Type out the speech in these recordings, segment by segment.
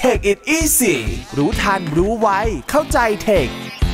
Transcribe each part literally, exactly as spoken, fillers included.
Take it easy รู้ทันรู้ไวเข้าใจเทค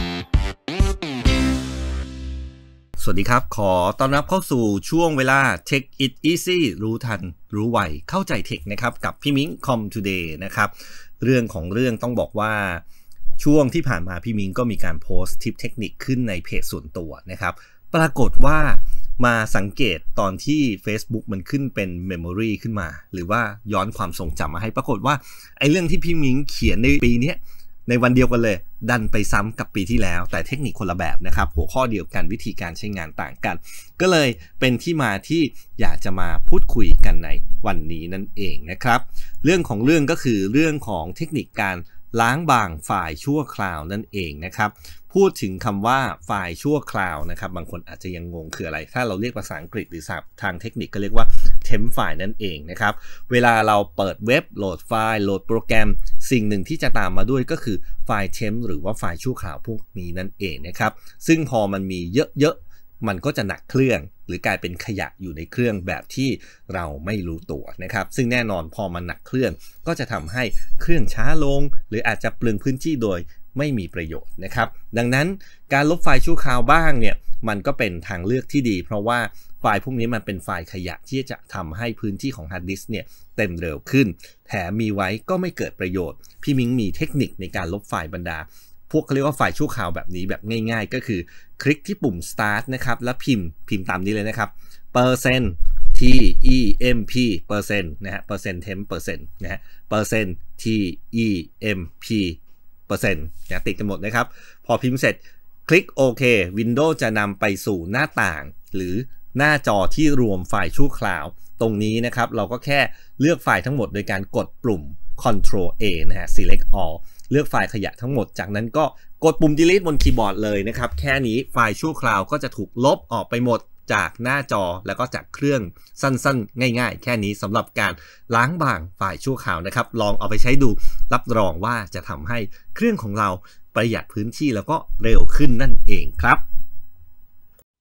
สวัสดีครับขอต้อนรับเข้าสู่ช่วงเวลา Take it easy รู้ทันรู้ไวเข้าใจเทคนะครับกับพี่มิ้ง Com Today นะครับเรื่องของเรื่องต้องบอกว่าช่วงที่ผ่านมาพี่มิ้งก็มีการโพสต์ทิปเทคนิคขึ้นในเพจส่วนตัวนะครับปรากฏว่ามาสังเกตตอนที่ Facebook มันขึ้นเป็น Memory ขึ้นมาหรือว่าย้อนความทรงจำมาให้ปรากฏว่าไอ้เรื่องที่พี่มิ้งเขียนในปีนี้ในวันเดียวกันเลยดันไปซ้ำกับปีที่แล้วแต่เทคนิคคนละแบบนะครับหัวข้อเดียวกันวิธีการใช้งานต่างกันก็เลยเป็นที่มาที่อยากจะมาพูดคุยกันในวันนี้นั่นเองนะครับเรื่องของเรื่องก็คือเรื่องของเทคนิคการล้างบางไฟล์ชั่วคราวนั่นเองนะครับพูดถึงคำว่าไฟล์ชั่วคราวนะครับบางคนอาจจะยังงงคืออะไรถ้าเราเรียกภาษาอังกฤษหรือศัพท์ทางเทคนิคก็เรียกว่า temp file นั่นเองนะครับเวลาเราเปิดเว็บโหลดไฟล์โหลดโปรแกรมสิ่งหนึ่งที่จะตามมาด้วยก็คือไฟล์ temp หรือว่าไฟล์ชั่วคราวพวกนี้นั่นเองนะครับซึ่งพอมันมีเยอะๆมันก็จะหนักเครื่องหรือกลายเป็นขยะอยู่ในเครื่องแบบที่เราไม่รู้ตัวนะครับซึ่งแน่นอนพอมันหนักเครื่องก็จะทำให้เครื่องช้าลงหรืออาจจะเปลืองพื้นที่โดยไม่มีประโยชน์นะครับดังนั้นการลบไฟล์ชั่วคราวบ้างเนี่ยมันก็เป็นทางเลือกที่ดีเพราะว่าไฟล์พวกนี้มันเป็นไฟล์ขยะที่จะทำให้พื้นที่ของฮาร์ดดิสก์เนี่ยเต็มเร็วขึ้นแถมมีไว้ก็ไม่เกิดประโยชน์พี่มิ้งมีเทคนิคในการลบไฟล์บรรดาพวกเขาเรียกว่าไฟล์ชั่วคราวแบบนี้แบบง่ายๆก็คือคลิกที่ปุ่ม start นะครับแล้วพิมพ์พิมพ์ตามนี้เลยนะครับเปอร์เซ็นต์ t e m p เปอร์เซ็นต์นะฮะเปอร์เซ็นต์ temp เปอร์เซ็นต์นะฮะเปอร์เซ็นต์ t e m p เปอร์เซ็นต์นะติดกันหมดนะครับพอพิมพ์เสร็จคลิกโอเค Windows จะนำไปสู่หน้าต่างหรือหน้าจอที่รวมไฟล์ชั่วคราวตรงนี้นะครับเราก็แค่เลือกไฟล์ทั้งหมดโดยการกดปุ่ม Control A นะฮะ Select All เลือกไฟล์ขยะทั้งหมดจากนั้นก็กดปุ่ม Delete บนคีย์บอร์ดเลยนะครับแค่นี้ไฟล์ชั่วคราวก็จะถูกลบออกไปหมดจากหน้าจอแล้วก็จากเครื่องสั้นๆง่ายๆแค่นี้สำหรับการล้างบางไฟล์ชั่วคราวนะครับลองเอาไปใช้ดูรับรองว่าจะทำให้เครื่องของเราประหยัดพื้นที่แล้วก็เร็วขึ้นนั่นเองครับ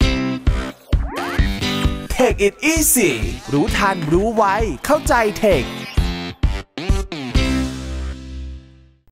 Take it easy รู้ทันรู้ไวเข้าใจเทค